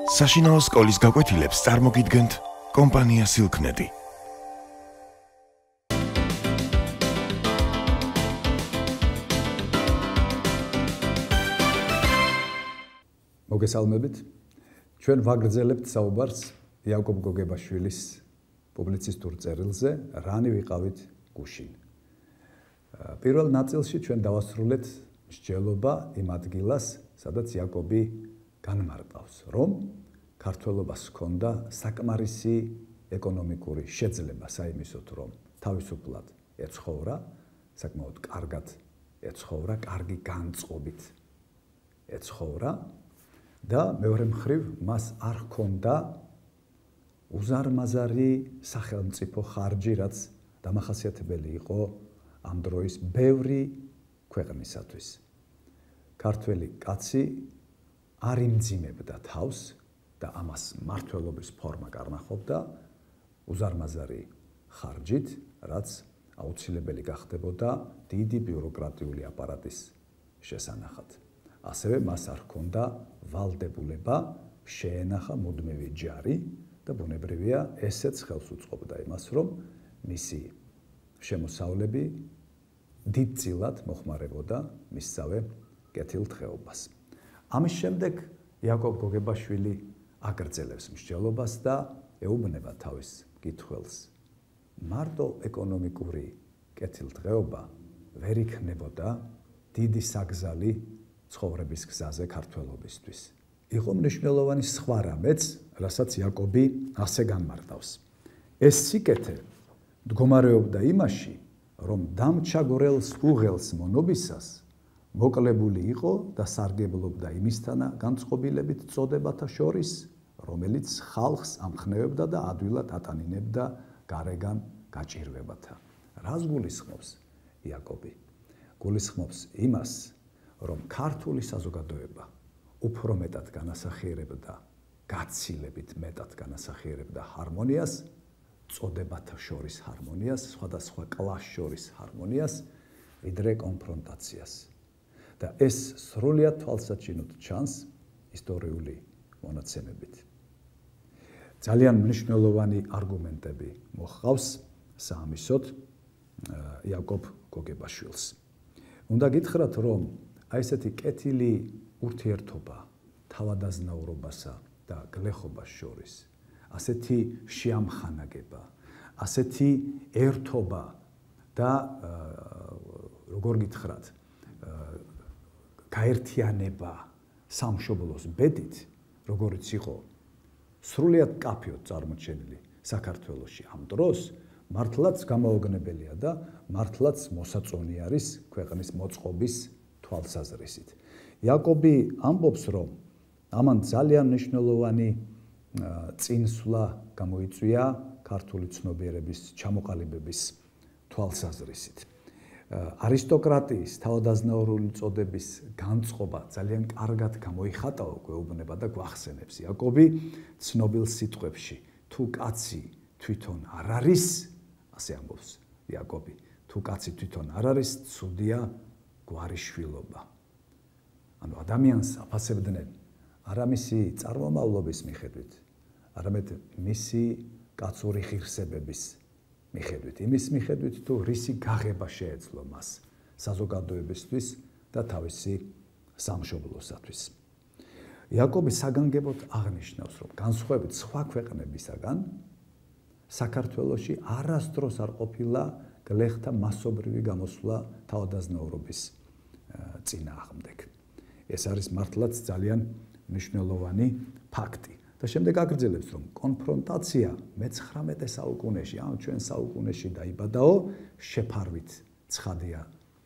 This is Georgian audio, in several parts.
საშინაო სკოლის გაკვეთილებს წარმოგიდგენთ კომპანია Silknet. მოგესალმებით. ჩვენ ვაგრძელებთ საუბარს იაკობ გოგებაშვილის პუბლიცისტურ წერილზე რანი ვიყავით გუშინ. პირველ ნაწილში ჩვენ დავასრულეთ მსჯელობა იმ ადგილას, სადაც იაკობი განმარტავს, რომ ქართველობას ჰქონდა საკმარისი ეკონომიკური შეძლება საიმისოდ, რომ თავისუფლად ეცხოვრა, საკმაოდ კარგად ეცხოვრა, კარგი განწყობით ეცხოვრა და მეორე მხრივ მას არ ჰქონდა უზარმაზარი სახელმწიფო ხარჯი, რაც დამახასიათებელი იყო ამ დროის ბევრი ქვეყნისათვის. ქართველი კაცი არ იმძიმებდა თავს და ამას მმართველობის ფორმა კარნახობდა უზარმაზარი ხარჯით, რაც აუცილებელი გახდებოდა დიდი ბიუროკრატიული აპარატის შესანახად. ასევე მას არ ჰქონდა ვალდებულება შეენახა მუდმივი ჯარი და ბუნებრივია ესეც ხელს უწყობდა იმას, რომ მისი შემოსავლები დიდწილად მოხმარებოდა მისსავე კეთილდღეობას. ამის შემდეგ იაკობ გოგებაშვილი აგრძელებს მსჯელობას და ეუბნება თავის მკითხველს. მარტო ეკონომიკური კეთილდღეობა ვერ იქნებოდა დიდი საგზალი ცხოვრების გზაზე ქართველობისთვის. იყო მნიშვნელოვანი სხვა რამეც, რასაც იაკობი ასე განმარტავს. ეს სიკეთე მდგომარეობდა იმაში, რომ დამჩაგვრელს უღელს მონობისას მოკლებული იყო და სარგებლობდა იმისთანა განწყობილებით წოდებათა შორის, რომელიც ხალხს ამხნევებდა და ადვილად ატანინებდა გარეგან გაჭირვებათა. რას გულისხმობს იაკობი? გულისხმობს იმას, რომ ქართული საზოგადოება უფრო მეტად განასახიერებდა, გაცილებით მეტად განასახიერებდა ჰარმონიას, წოდებათა შორის ჰარმონიას, სხვადასხვა კლასს შორის ჰარმონიას, ვიდრე კონფრონტაციას. და ეს სრულიად თვალსაჩინოდ ჩანს ისტორიული მონაცემებით. ძალიან მნიშვნელოვანი არგუმენტები მოჰყავს საამისოდ იაკობ გოგებაშვილს. უნდა გითხრათ, რომ აი ესეთი კეთილი ურთიერთობა თავადაზნაურობასა და გლეხობას შორის, ასეთი შეამხანაგება, ასეთი ერთობა და როგორ გითხრათ, გაერთიანება სამშობლოს ბედით, როგორიც იყო სრულიად კაფეოდ წარმოჩენილი საქართველოში ამ დროს, მართლაც გამოუგნებელია და მართლაც მოსაწონი არის ქვეყნის მოწყობის თვალსაზრისით. იაკობი ამბობს, რომ ამან ძალიან მნიშვნელოვანი წინსვლა გამოიწვია ქართული ცნობიერების ჩამოყალიბების თვალსაზრისით. არისტოკრატიის თავადაზნაურული წოდების განწყობა ძალიან კარგად გამოიხატაო, გვეუბნება და გვახსენებს იაკობი ცნობილ სიტყვებში. თუ კაცი თვითონ არ არის, ასე ამბობს იაკობი, თუ კაცი თვითონ არ არის, ცუდია გვარიშვილობა. ანუ ადამიანს აფასებდნენ არა მისი წარმომავლობის მიხედვით, არამედ მისი კაცური ღირსებების მიხედვით, იმის მიხედვით, თუ რისი გაღება შეეძლო მას საზოგადოებისთვის და თავისი სამშობლოსათვის. იაკობი საგანგებოდ აღნიშნავს, რომ განსხვავებით სხვა ქვეყნებისაგან, საქართველოში არასდროს არ ყოფილა გლეხთა მასობრივი გამოსვლა თავადაზნაურობის წინააღმდეგ. ეს არის მართლაც ძალიან მნიშვნელოვანი ფაქტი. და შემდეგ აგრძელებს, რომ კონფრონტაცია მე-19 საუკუნეში, ამ ჩვენ საუკუნეში დაიბადაო, შეფარვით ცხადია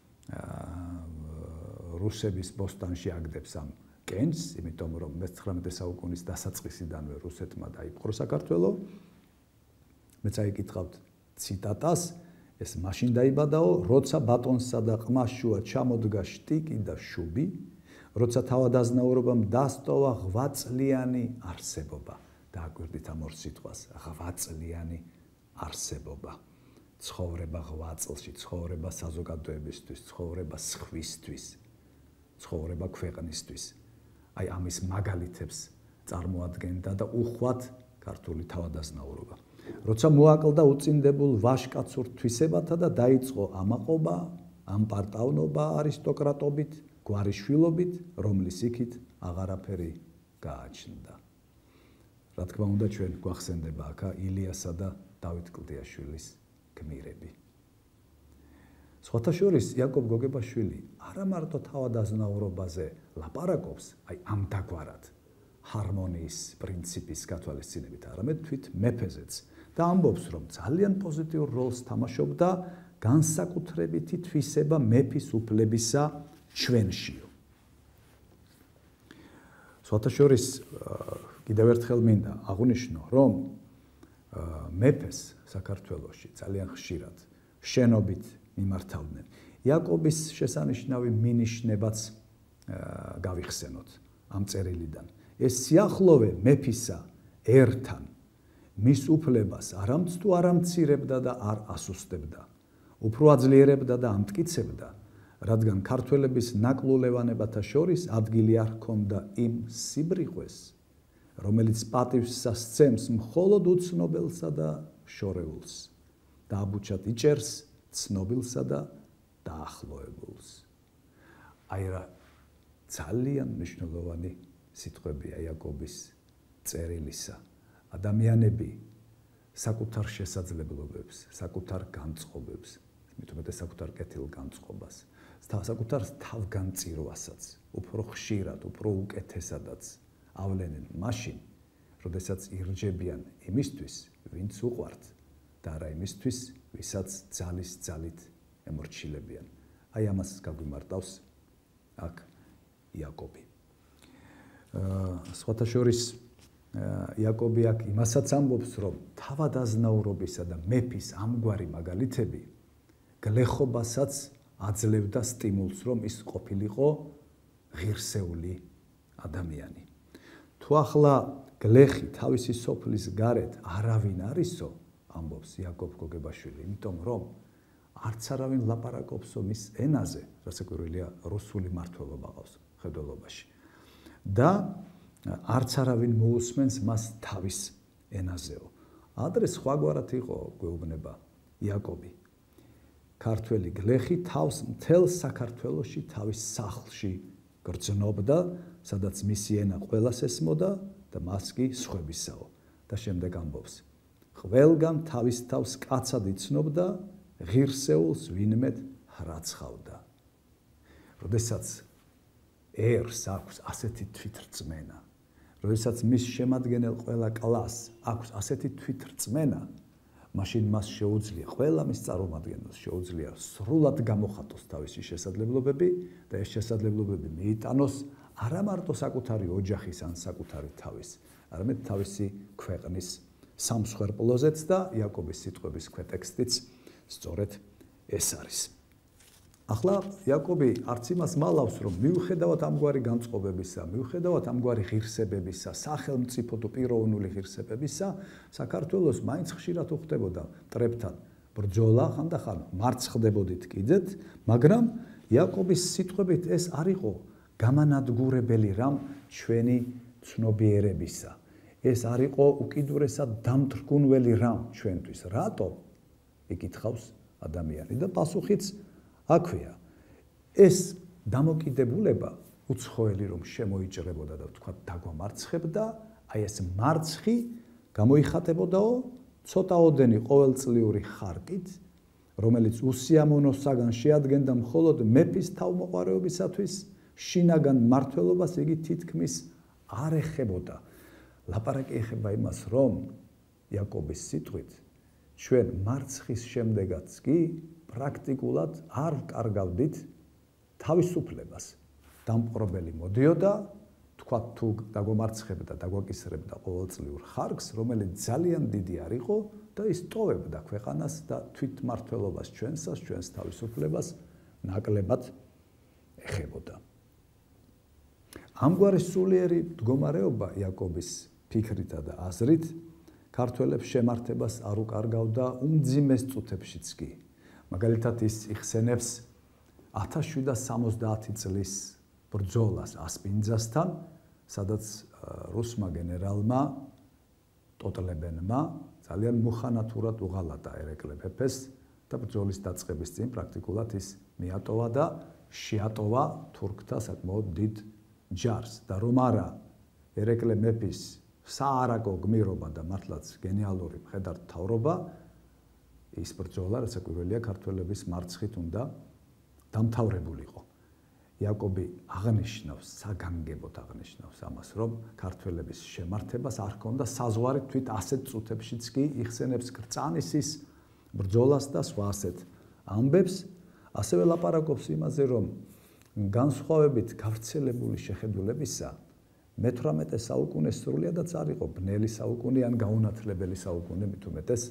რუსების ბოსტანში აგდებს ამ კენს, იმიტომ რომ მე-19 საუკუნის დასაწყისიდანვე რუსეთმა დაიპყრო საქართველო. მეც აიკითხავთ ციტატას, ეს მაშინ დაიბადაო, როცა ბატონსა და ყმას შუა ჩამოდგა შტიკი და შუბი, როცა თავადაზნაურობამ დასტოვა 8 წლიანი არსებობა. დააკვირდით ამ ორ სიტყვას, 8 წლიანი არსებობა. ცხოვრება 8 წლში, ცხოვრება საზოგადოებისთვის, ცხოვრება სხვისთვის, ცხოვრება ქვეყნისთვის. აი ამის მაგალითებს წარმოადგენდა და უხვად ქართული თავადაზნაურობა. როცა მოაკლდა უწინდებულ ვაჟკაცურ თვისებათა და დაიწყო ამაყობა, ამპარტავნობა არისტოკრატობით, გვარიშვილობით, რომლის იქით აღარაფერი გააჩნდა. რა თქმა უნდა, ჩვენ გვახსენდება აქ ილიასა და დავით კლდიაშვილის გმირები. სხვათა შორის იაკობ გოგებაშვილი არა მარტო თავადაზნაურობაზე ლაპარაკობს, აი ამდაგვარად ჰარმონიის პრინციპის გათვალისწინებით, არამედ თვით მეფეზეც და ამბობს, რომ ძალიან პოზიტიურ როლს თამაშობდა განსაკუთრებითი თვისება მეფის უფლებისა ჩვენშიო. სხვათა შორის კიდევ ერთხელ მინდა აღვნიშნო, რომ მეფეს საქართველოში ძალიან ხშირად შენობით მიმართავდნენ. იაკობის შესანიშნავი მინიშნებაც გავიხსენოთ ამ წერილიდან. ეს სიახლოვე მეფისა ერთან მის უფლებას არამც თუ არ ამცირებდა და არ ასუსტებდა, უფრო აძლიერებდა და ამტკიცებდა, რადგან ქართველების ნაკლულევანებათა შორის ადგილი არ ჰქონდა იმ სიბრიყვეს, რომელიც პატივსა სცემს მხოლოდ უცნობელსა და შორეულს და აბუჩად იჭერს ცნობილსა და დაახლოებულს. აი რა ძალიან მნიშვნელოვანი სიტყვებია იაკობის წერილისა. ადამიანები საკუთარ შესაძლებლობებს, საკუთარ განწყობებს, მithumetes საკუთარ კეთილგანწყობას, საკუთარ თავგანწირვასაც უფრო ხშირად, უფრო უკეთესადაც ავლენენ მაშინ, როდესაც ირჯებიან იმისთვის, ვინც უყვართ და არა იმისთვის, ვისაც ძალის ძალით ემორჩილებიან. აი ამას გაგვიმარტავს აქ იაკობი. სხვათა შორის იაკობი აქ იმასაც ამბობს, რომ თავადაზნაურობისა და მეფის ამგვარი მაგალითები გლეხობასაც აძლევდა სტიმულს, რომ ის ყოფილიყო ღირსეული ადამიანი. თუ ახლა გლეხი თავისი სოფლის გარეთ არავინ არისო, ამბობს იაკობ გოგებაშვილი, იმიტომ რომ არც არავინ ლაპარაკობსო მის ენაზე, რასაკვირველია რუსული მმართველობა ყავს მხედველობაში. და არც არავინ მოусმენს მას თავის ენაზეო. ადრე სხვაგვარად იყო, გვეუბნება იაკობი. ქართველი გლეხი თავს მთელ საქართველოში თავის სახლში გრძნობდა, სადაც მისი ენა ყველას ესმოდა და მას კი სხვებისაო. და შემდეგ ამბობს: ყველგან თავის თავს კაცად იცნობდა, ღირსეულს ვინმედ hrაცხავდა. როდესაც ერს აქვს ასეთი თვითრწმენა, როდესაც მის შემადგენელ ყველა კლასს აქვს ასეთი თვითრწმენა, მაშინ მას შეუძლია, ყველა მის წარმომადგენელს შეუძლია სრულად გამოხატოს თავისი შესაძლებლობები და ეს შესაძლებლობები მიიტანოს არა მარტო საკუთარი ოჯახის ან საკუთარი თავის, არამედ თავისი ქვეყნის სამსხვერპლოზეც და იაკობის სიტყვების ქვეტექსტიც სწორედ ეს არის. ახლა იაკობი არც იმას მალავს, რომ მიუხედავად ამგვარი განწყობებისა, მიუხედავად ამგვარი ღირსებებისა, სახელმწიფო თუ პიროვნული ღირსებებისა, საქართველოს მაინც ხშირად უხდებოდა მტრებთან ბრძოლა, ხანდახან მარცხდებოდით კიდეთ, მაგრამ იაკობის სიტყვებით ეს არ იყო გამანადგურებელი რამ ჩვენი ცნობიერებისა. ეს არ იყო უკიდურესად დამთრგუნველი რამ ჩვენთვის. რატო? იკითხავს ადამიანი და პასუხიც აქვეა. ეს დამოკიდებულება უცხოელი რომ შემოიჭრებოდა და თქვა დაგვამარცხებდა, აი ეს მარცხი გამოიხატებოდაო ცოტაოდენი ყოველწლიური ხარკით, რომელიც უსიამოვნოსაგან შეადგენდა მხოლოდ მეფის თავმოყარეობისათვის, შინაგან მმართველობას იგი თითქმის არ ეხებოდა. ლაპარაკი ეხება იმას, რომ იაკობის სიტყვით ჩვენ მარცხის შემდეგაც კი პრაქტიკულად არ ვკარგავდით თავისუფლებას. დამპყრობელი მოდიოდა, თქვა თუ დაგვამარცხებდა, დაგვაკისრებდა ყოველწლიურ ხარკს, რომელიც ძალიან დიდი არ იყო და ის ტოვებდა ქვეყანას და თვითმმართველობას ჩვენსას, ჩვენს თავისუფლებას ნაკლებად ეხებოდა. ამგვარი სულიერი მდგომარეობა იაკობის ფიქრითა და აზრით ქართველებს შემართებას არ უკარგავდა უმძიმეს წუთებშიც კი. მაგალითად ის იხსენებს 1770 წლის ბრძოლას ასპინძასთან, სადაც რუსმა გენერალმა ტოტლებენმა ძალიან მუხანათურად უღალატა ერეკლე მეფეს და ბრძოლის დაწყების წინ პრაქტიკულად ის მიატოვა და შეატოვა თურქთა საკმაოდ დიდ ჯარს და რომ არა ერეკლე მეფის საარაგო გმირობა და მართლაც გენიალური მხედართმთავრობა ის ბრძოლა რაც საკვირველია ქართველების მარცხით უნდა დამთავრებულიყო. იაკობი აღნიშნავს, საგანგებოდ აღნიშნავს ამას, რომ ქართველების შემართებას არ ჰქონდა საზღვარი თვით ასეთ წუთებშიც კი იხსენებს კრწანისის ბრძოლას და სხვა ასეთ ამბებს, ასევე ლაპარაკობს იმაზე, რომ განსხვავებით გავრცელებული შეხედულებისა, მე-18 საუკუნე სრულიადაც არ იყო ბნელი საუკუნე ან გაუნათლებელი საუკუნე მით უმეტეს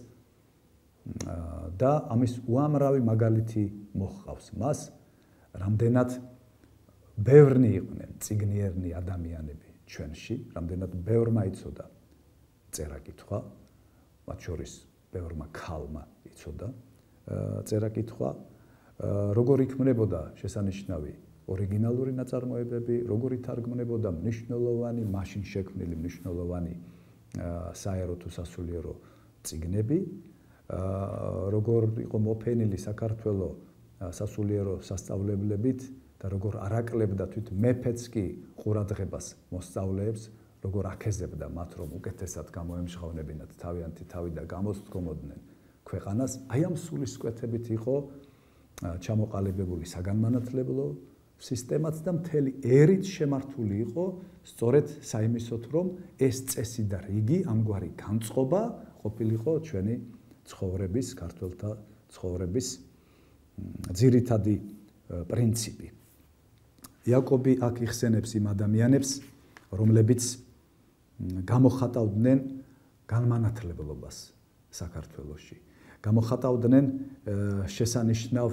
და ამის უამრავი მაგალითი მოჰყავს მას, რამდენად ბევრნი იყვნენ წიგნიერნი ადამიანები ჩვენში, რამდენად ბევრმა იცოდა წერა-კითხვა, მათ შორის ბევრმა ქალმა იცოდა წერა-კითხვა, როგორ იქმნებოდა შესანიშნავი ორიგინალური ნაწარმოებები, როგორ ითარგმნებოდა მნიშვნელოვანი, მაშინ შექმნილი მნიშვნელოვანი საერო თუ სასულიერო წიგნები, როგორ იყო მოფენილი საქართველო სასულიერო სასწავლებლებით და როგორ არაკლებდა თვით მეფეც კი ყურადღებას მოსწავლეებს, როგორ აქეზებდა მათ, რომ უკეთესად გამოემჟღავნებინათ თავიანთი თავი და გამოსდგომოდნენ ქვეყანას, აი ამ სულისკვეთებით იყო ჩამოყალიბებული საგანმანათლებლო სისტემაც და მთელი ერით შემართული იყო სწორედ საიმისოთ, რომ ეს წესი და რიგი, ამგვარი განწყობა ყოფილიყო ჩვენი ცხოვრების, ქართველთა ცხოვრების ძირითადი პრინციპი. იაკობი აქ იხსენებს იმ ადამიანებს, რომლებიც გამოხატავდნენ განმანათლებლობას საქართველოში. გამოხატავდნენ შესანიშნავ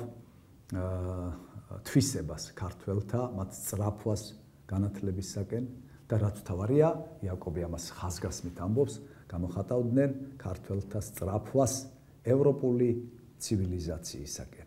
თვისებას ქართველთა, მათ სწრაფვას განათლებისაკენ და რაც თავარია, იაკობი ამას ხაზგასმით ამბობს, გამოხატავდნენ ქართველთა სწრაფვას ევროპული ცივილიზაციისაკენ.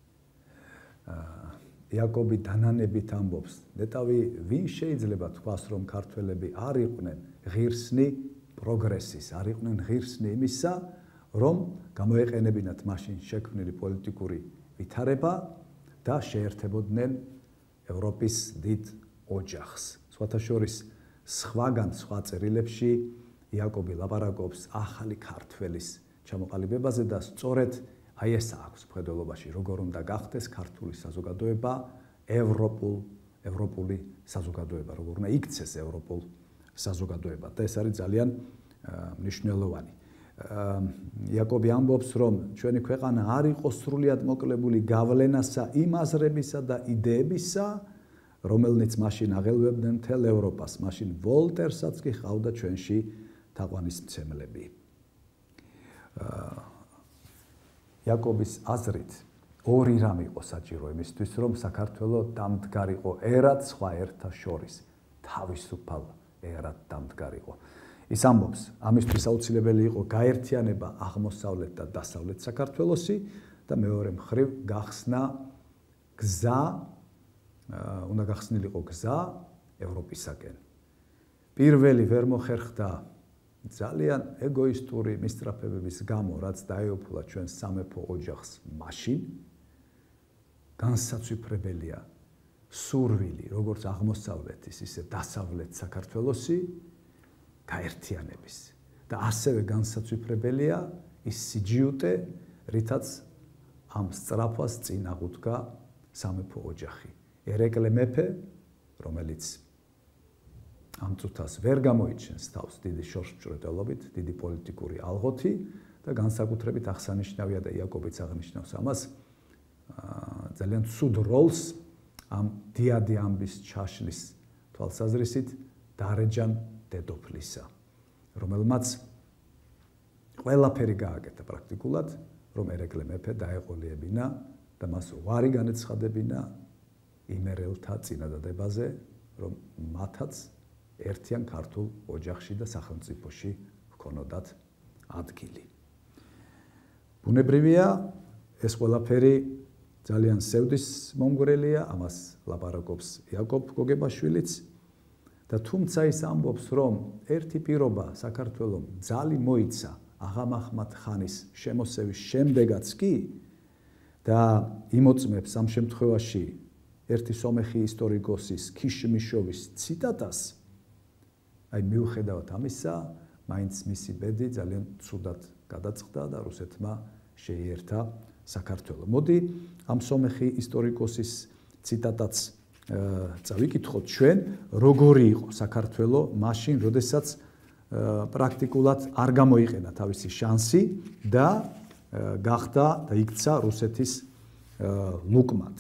იაკობი დანანებით ამბობს, ნეტავი ვინ შეიძლება თქვას, რომ ქართველები არ იყვნენ ღირსნი პროგრესის, არ იყვნენ ღირსნი იმისა, რომ გამოეყენებინათ მაშინ შექმნილი პოლიტიკური ვითარება და შეერთებოდნენ ევროპის დიდ ოჯახს. სხვათა შორის სხვაგან სხვა წერილებში იაკობი ლაპარაკობს ახალი ქართველის ჩამოყალიბებაზე და სწორედ აი ეს აქვს მხედველობაში, როგორ უნდა გახდეს ქართული საზოგადოება ევროპული საზოგადოება, როგორ უნდა იქცეს ევროპულ საზოგადოება და ეს არის ძალიან მნიშვნელოვანი. იაკობი ამბობს, რომ ჩვენი ქვეყანა არ იყო სრულიად მოკლებული გავლენასა იმ აზრებისა და იდეებისა, რომელნიც მაშინ აღელვებდნენ მთელ ევროპას, მაშინ ვოლტერსაც კი ჰყავდა ჩვენში თაყვანისმცემლები. იაკობის აზრით ორი რამ იყო საჭირო იმისთვის, რომ საქართველო დამდგარიყო ერად სხვა ერთა შორის, თავისუფალ ერად დამდგარიყო. ის ამბობს, ამისთვის აუცილებელი იყო გაერთიანება აღმოსავლეთ და დასავლეთ საქართველოსი და მეორე მხრივ გახსნა გზა, უნდა გახსნილიყო გზა ევროპისაკენ. პირველი ვერ მოხერხდა ძალიან ეგოისტური მისწრაფებების გამო, რაც დაეუფლა ჩვენ სამეფო ოჯახს მაშინ, განსაცვიფრებელია სურვილი, როგორც აღმოსავლეთის, ისე დასავლეთ საქართველოსი გაერთიანების და ასევე განსაცვიფრებელია ის სიჯიუტე, რითაც ამ სწრაფვას წინ აღუდგა სამეფო ოჯახი. ერეკლე მეფე, რომელიც ამ წუთას ვერ გამოიჩენს თავს დიდი შორსმჭრეტელობით, დიდი პოლიტიკური ალღოთი და განსაკუთრებით აღსანიშნავია და იაკობიც აღნიშნავს ამას, ძალიან ცუდ როლს ამ დიადი ამბის ჩაშლის თვალსაზრისით დარეჯან დედოფლისა, რომელმაც ყველაფერი გააკეთა პრაქტიკულად, რომ ერეკლე მეფე დაეყოლიებინა და მას უარი განეცხადებინა იმერელთა წინადადებაზე, რომ მათაც ერთიან ქართულ ოჯახში და სახელმწიფოში ჰქონოდათ ადგილი. ბუნებრივია, ეს ყველაფერი ძალიან სევდის მომგვრელია, ამას ლაპარაკობს იაკობ გოგებაშვილიც და თუმცა ის ამბობს, რომ ერთი პირობა საქართველოს ძალი მოიცა აღამაჰმად ხანის შემოსევის შემდეგაც კი და იმოწმებს ამ შემთხვევაში ერთი სომეხი ისტორიკოსის ქიშმიშოვის ციტატას, აი მიუხედავად ამისა, მაინც მისი ბედი ძალიან ცუდად გადაწყდა და რუსეთმა შეიერთა საქართველო. მოდი ამ სომეხი ისტორიკოსის ციტატაც წავიკითხოთ ჩვენ, როგორი იყო საქართველო მაშინ, როდესაც პრაქტიკულად არ გამოიყენა თავისი შანსი და გახდა და იქცა რუსეთის ლუკმად.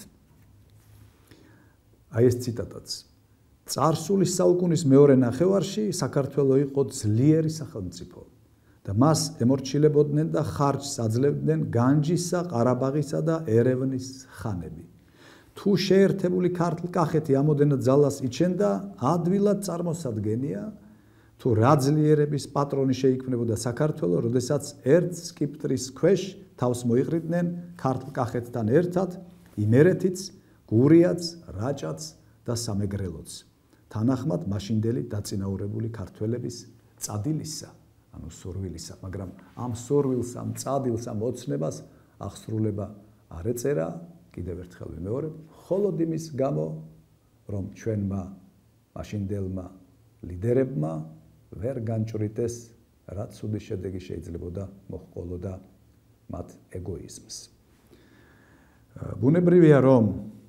აი ეს ციტატაც. წარსულის საუკუნის მეორე ნახევარში საქართველო იყო ძლიერი სახელმწიფო და მას ემორჩილებოდნენ და ხარჯს აძლევდნენ განჯისა, ყარაბაღისა და ერევნის ხანები. თუ შეერთებული ქართლ-კახეთი ამოდენა ძალას იჩენდა, ადვილად წარმოსადგენია, თუ რა ძლიერების პატრონი შეიქმნებოდა საქართველო, როდესაც ერთ სკიპტრის ქვეშ თავს მოიყრიდნენ ქართლ-კახეთთან ერთად იმერეთიც, გურიაც, რაჭაც და სამეგრელოც. თანახმად მაშინდელი დაწინაურებული ქართველების წადილისა, ანუ სურვილისა, მაგრამ ამ სურვილს, ამ წადილს, ამ ოცნებას აღსრულება არ ეწერა, კიდევ ერთხელ ვიმეორებ, მხოლოდ იმის გამო, რომ ჩვენმა მაშინდელმა ლიდერებმა ვერ განჭვრიტეს, რაც ცუდი შედეგი შეიძლებოდა მოჰყოლოდა მათ ეგოიზმს. ბუნებრივია, რომ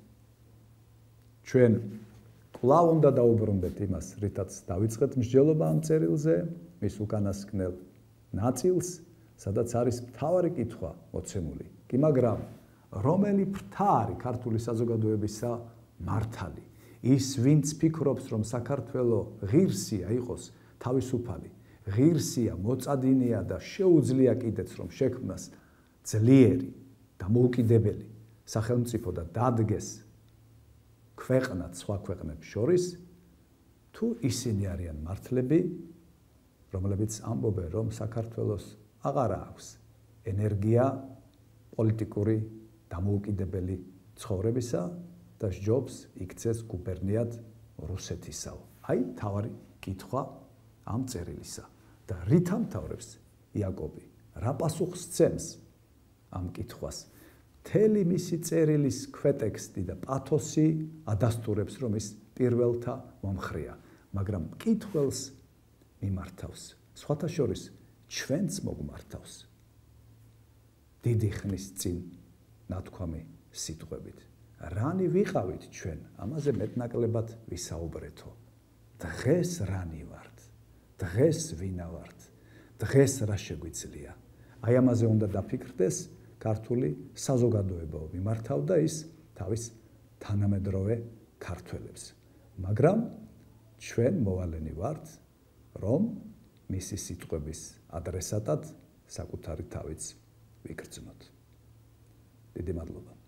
ჩვენ კვლავ უნდა დაუბრუნდეთ იმას, რითაც დავიწყეთ მსჯელობა ამ წერილზე, მის უკანასკნელ ნაწილს, სადაც არის მთავარი კითხვა მოცემული. კი, მაგრამ რომელი ფრთა არის ქართული საზოგადოებისა მართალი? ის, ვინც ფიქრობს, რომ საქართველო ღირსია იყოს თავისუფალი, ღირსია, მოწადინია და შეუძლია კიდეც, რომ შექმნას ძლიერი, დამოუკიდებელი სახელმწიფო და დადგეს ქვეყნად სხვა ქვეყნებს შორის, თუ ისინი არიან მართლები, რომლებიც ამბობენ, რომ საქართველოს აღარ აქვს ენერგია პოლიტიკური დამოუკიდებელი ცხოვრებისა და სჯობს იქცეს გუბერნიად რუსეთისაო. აი, თავარი კითხვა ამ წერილისა. და რით ამთავრებს იაკობი? რა პასუხს სცემს ამ კითხვას? მთელი მისი წერილის ქვეტექსტი და პათოსი ადასტურებს, რომ ის პირველთა მომხრეა, მაგრამ მკითხველს მიმართავს, სხვათა შორის ჩვენც მოგმართავს დიდი ხნის წინ ნათქვამი სიტყვებით. რანი ვიყავით ჩვენ, ამაზე მეტნაკლებად ვისაუბრეთო. დღეს რანი ვართ, დღეს ვინა ვართ, დღეს რა შეგვიძლია. აი ამაზე უნდა დაფიქრდეს ქართული საზოგადოებაო, მიმართავდა ის თავის თანამედროვე ქართველებს. მაგრამ ჩვენ მოვალენი ვართ, რომ მისი სიტყვების ადრესატად საკუთარი თავიც ვიგრძნოთ. დიდი მადლობა.